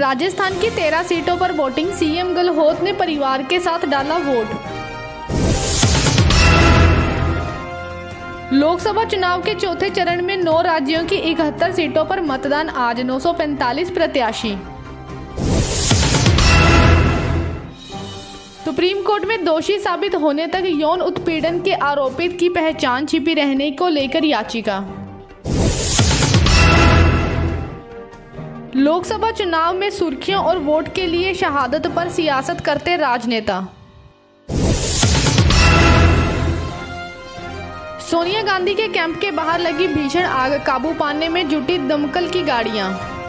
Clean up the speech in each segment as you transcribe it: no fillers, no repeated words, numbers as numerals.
राजस्थान की 13 सीटों पर वोटिंग, सीएम गहलोत ने परिवार के साथ डाला वोट। लोकसभा चुनाव के चौथे चरण में 9 राज्यों की 71 सीटों पर मतदान, आज 945 प्रत्याशी। सुप्रीम कोर्ट में दोषी साबित होने तक यौन उत्पीड़न के आरोपित की पहचान छिपी रहने को लेकर याचिका। लोकसभा चुनाव में सुर्खियों और वोट के लिए शहादत पर सियासत करते राजनेता। सोनिया गांधी के कैंप के बाहर लगी भीषण आग, काबू पाने में जुटी दमकल की गाड़ियां।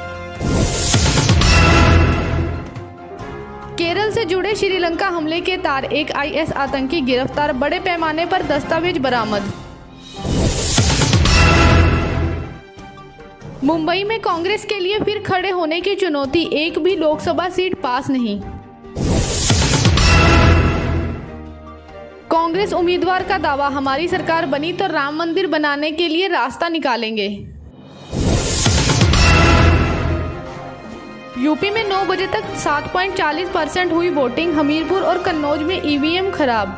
केरल से जुड़े श्रीलंका हमले के तार, एक आईएस आतंकी गिरफ्तार, बड़े पैमाने पर दस्तावेज बरामद। मुंबई में कांग्रेस के लिए फिर खड़े होने की चुनौती, एक भी लोकसभा सीट पास नहीं। कांग्रेस उम्मीदवार का दावा, हमारी सरकार बनी तो राम मंदिर बनाने के लिए रास्ता निकालेंगे। यूपी में 9 बजे तक 7.40% हुई वोटिंग, हमीरपुर और कन्नौज में ईवीएम खराब।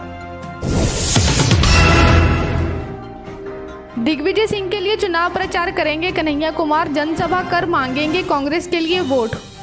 दिग्विजय सिंह के लिए चुनाव प्रचार करेंगे कन्हैया कुमार, जनसभा कर मांगेंगे कांग्रेस के लिए वोट।